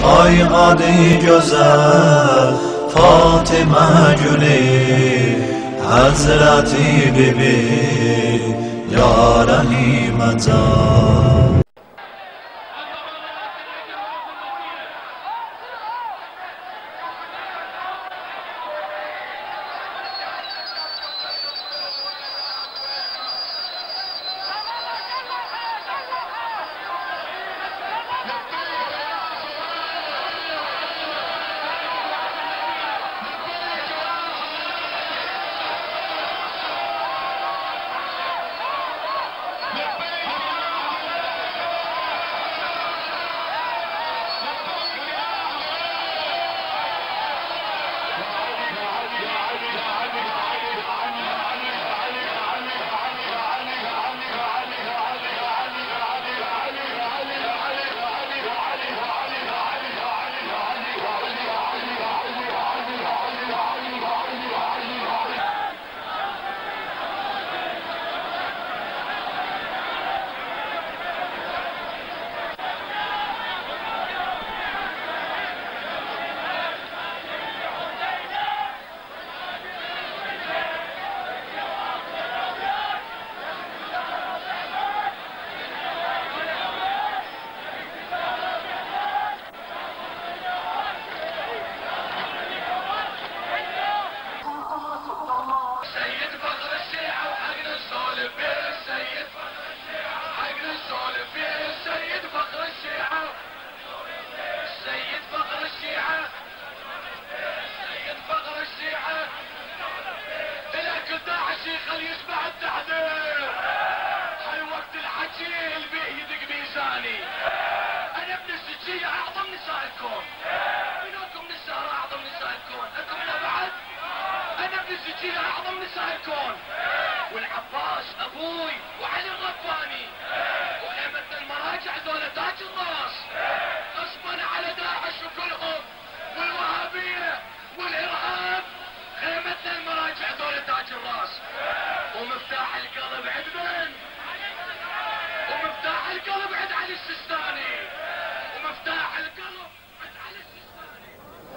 آی قاضی جزل فاطمه جلی حضرتی بیبی یا رحیم زاد. خلي يشبع التحذير. هاي وقت الحكي البيه يدق ميزاني. انا ابن السجية اعظم نساء الكون. منكم نساء اعظم نساء الكون؟ انتم هنا بعد؟ انا ابن السجية اعظم نساء الكون. والعباس ابوي وعلي الرباني وائمة المراجع ذولا تاج الراس. غصبا على داعش وكلهم والوهابية والارهاب. خيمتنا المراجع ذولا تاج الراس. ومفتاح القلب عند من؟ ومفتاح القلب عند علي السيستاني. ومفتاح القلب عند علي السيستاني.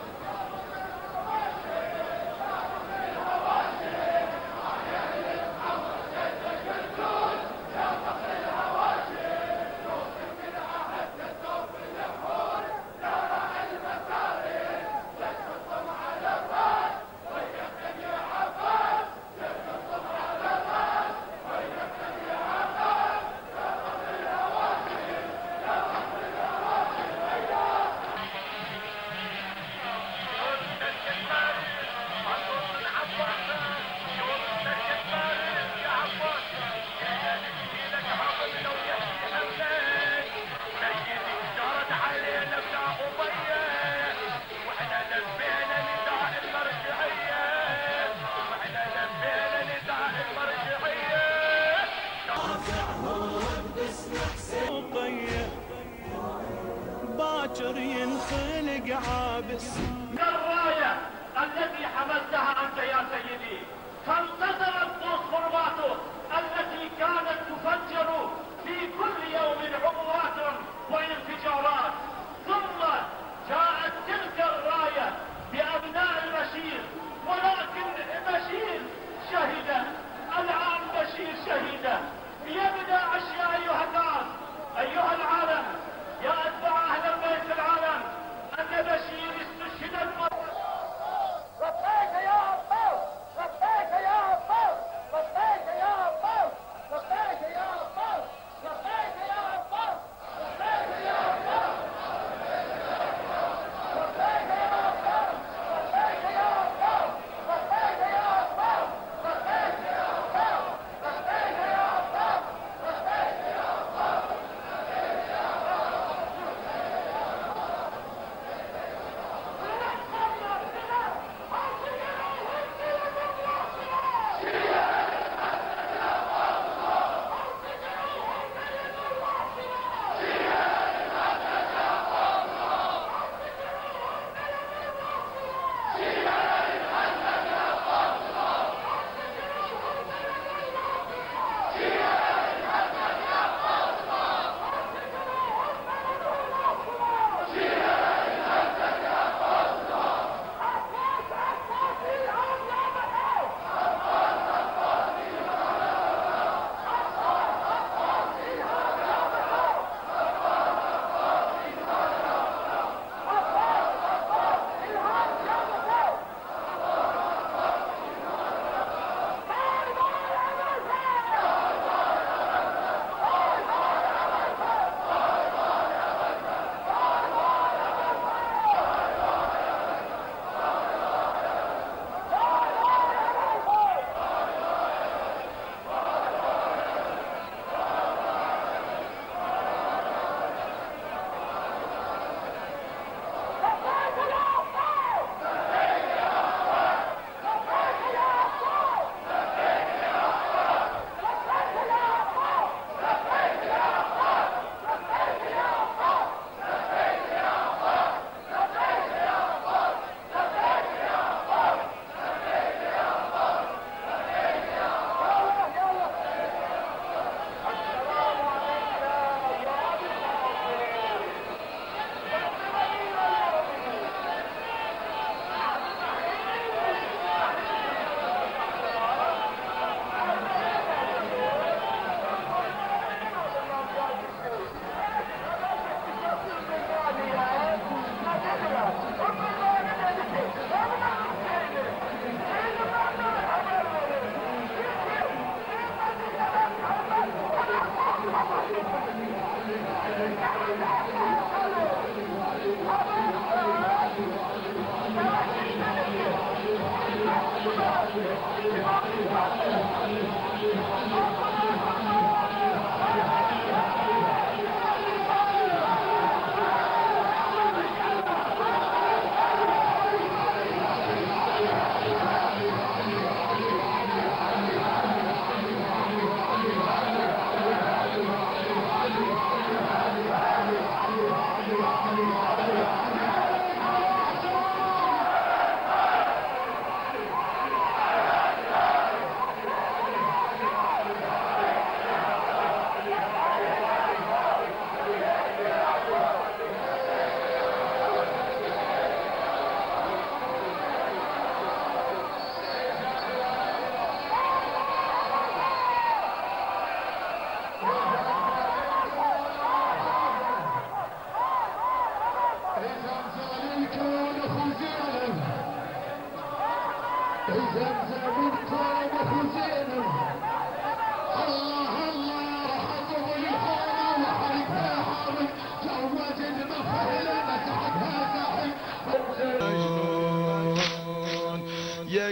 باكر ينخلق عابس. الراية التي حملتها أنت يا سيدي فانتظرت فوسفورماته التي كانت تفجر في كل يوم عبوات وانفجارات. ثم جاءت تلك الراية بأبناء البشير، ولكن بشير شهد. الآن بشير شهد. يبدأ أشياء أيها الناس أيها العالم يا أتباع أهل البيت العالم أن بشير استشهد. لبيك يا عباس، لبيك يا عباس.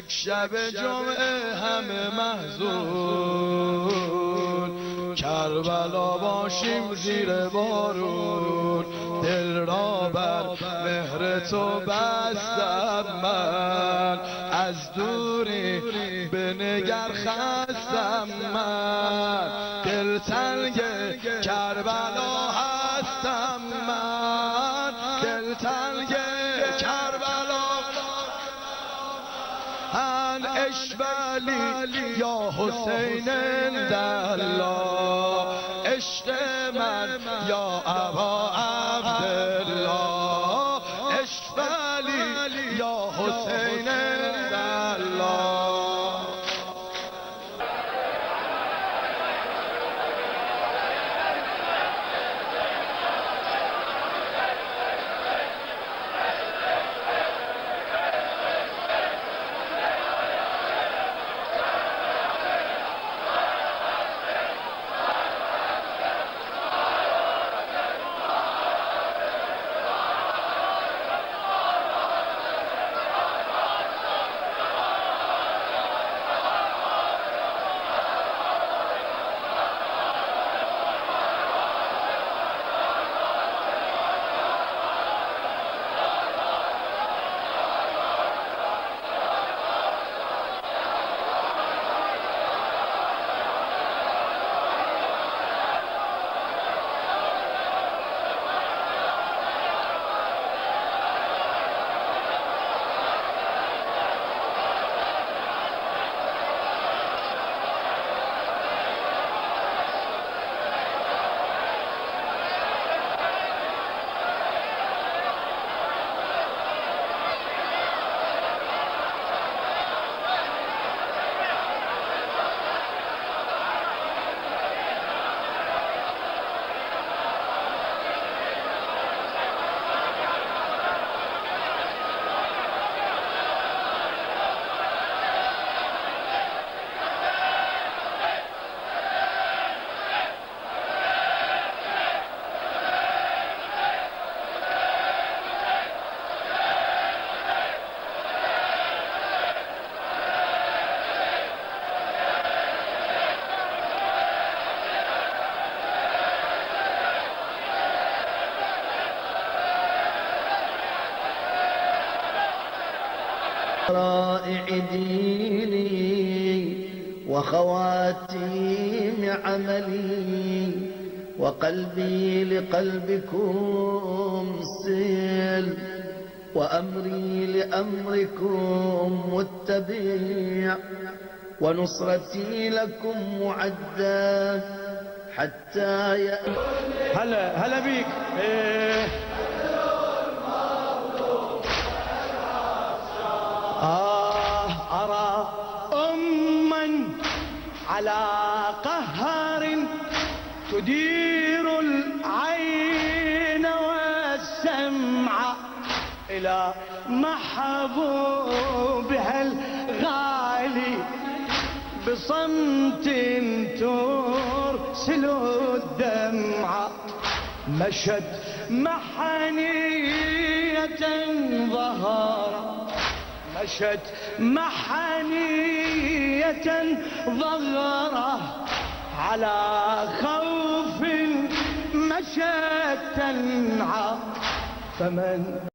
یک شب جمعه همه محزون، کربلا باشیم زیر بارون. دل را بر مهر تو بستم من، از دوری بنگر خستم من. دل تنگ کربلا هستم من، دل تنگ کربلا. هن اشبالی یا حسین اندالله، عشق من یا ابا عبدالله. اشبالی یا حسین اندالله. رائع ديني وخواتيم عملي، وقلبي لقلبكم سل، وأمري لأمركم متبع، ونصرتي لكم معدة حتى هلا بيك. أرى أما على قهار تدير العين والسمع إلى محبوبها الغالي، بصمت ترسل الدمع. مشت محنية ظهرا، مشت محنية ظهره، على خوف مشت تنعى. فمن